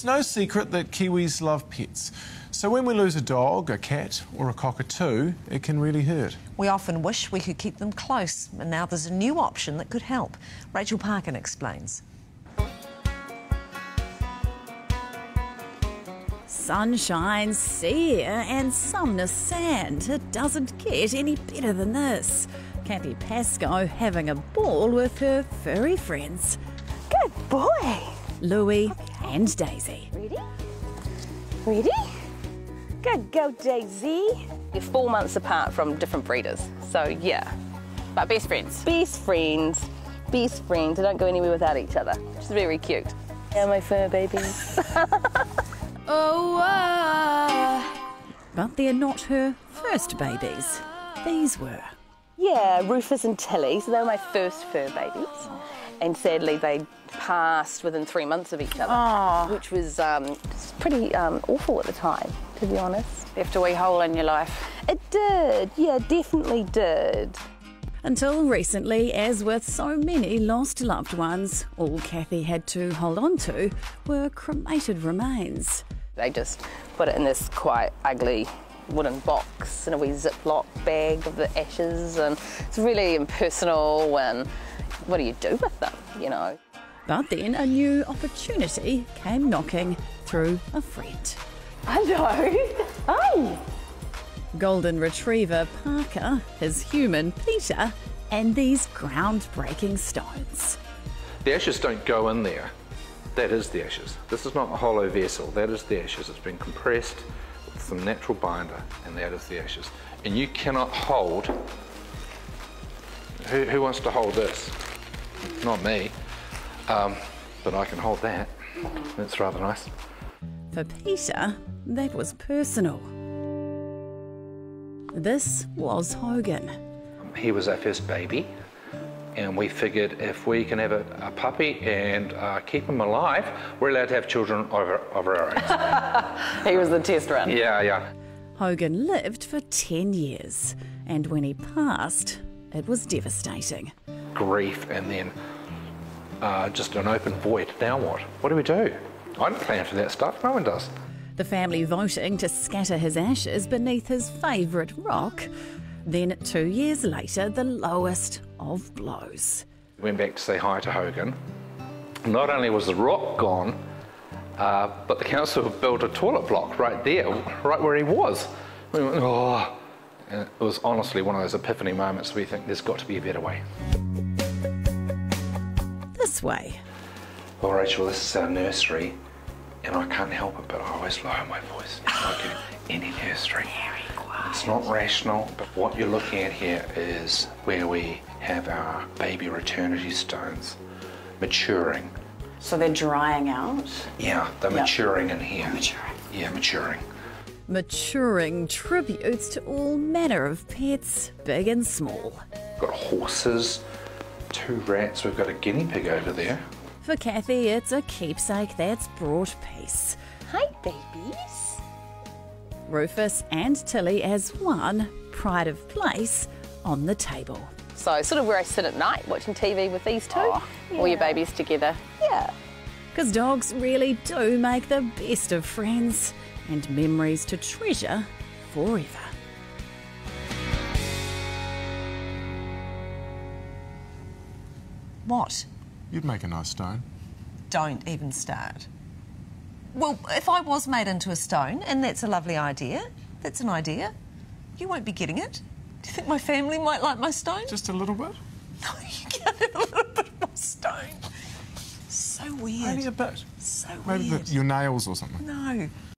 It's no secret that Kiwis love pets. So when we lose a dog, a cat or a cockatoo, it can really hurt. We often wish we could keep them close, and now there's a new option that could help. Rachel Parkin explains. Sunshine, sea air and sumner sand. It doesn't get any better than this. Kathy Pascoe having a ball with her furry friends. Good boy. Louie and Daisy. Ready? Ready? Good go, Daisy. They're 4 months apart from different breeders, so yeah. But best friends. Best friends. Best friends. They don't go anywhere without each other, which is very cute. Yeah, my fur babies. But they're not her first babies. These were. Yeah, Rufus and Tilly, so they were my first fur babies. And sadly, they passed within 3 months of each other, which was pretty awful at the time, to be honest. Left a wee hole in your life. It did, yeah, definitely did. Until recently, as with so many lost loved ones, all Kathy had to hold on to were cremated remains. They just put it in this quite ugly wooden box in a wee Ziploc bag of the ashes, and it's really impersonal, and what do you do with them, you know? But then a new opportunity came knocking through a friend. Hello. Hi. Golden Retriever Parker, his human Peter, and these groundbreaking stones. The ashes don't go in there. That is the ashes. This is not a hollow vessel. That is the ashes. It's been compressed with some natural binder, and that is the ashes. And you cannot hold. Who wants to hold this? Not me. But I can hold that. That's rather nice. For Peter, that was personal. This was Hogan. He was our first baby, and we figured if we can have a puppy and keep him alive, we're allowed to have children of our own. He was the test run. Yeah. Hogan lived for 10 years, and when he passed, it was devastating. Grief, and then just an open void. Now what? What do we do? I didn't plan for that stuff. No one does. The family voting to scatter his ashes beneath his favourite rock. Then 2 years later, the lowest of blows. Went back to say hi to Hogan. Not only was the rock gone, but the council built a toilet block right there, right where he was. We went, oh. And it was honestly one of those epiphany moments where you think there's got to be a better way. This way. Well, Rachel, this is our nursery, and I can't help it, but I always lower my voice. Like any nursery. It's not rational, but what you're looking at here is where we have our baby Reterniti stones maturing. So they're drying out? Yeah, they're maturing in here. Maturing. Yeah, maturing. Maturing tributes to all manner of pets, big and small. We've got horses, 2 rats, we've got a guinea pig over there. For Kathy, it's a keepsake that's brought peace. Hi, babies. Rufus and Tilly as one, pride of place on the table. So sort of where I sit at night watching TV with these two, all your babies together. Yeah. Because dogs really do make the best of friends and memories to treasure forever. What? You'd make a nice stone. Don't even start. Well, if I was made into a stone, and that's a lovely idea, that's an idea, you won't be getting it. Do you think my family might like my stone? Just a little bit? No, you can't have a little bit of my stone. So weird. Only a bit. So Maybe weird. your nails or something. No.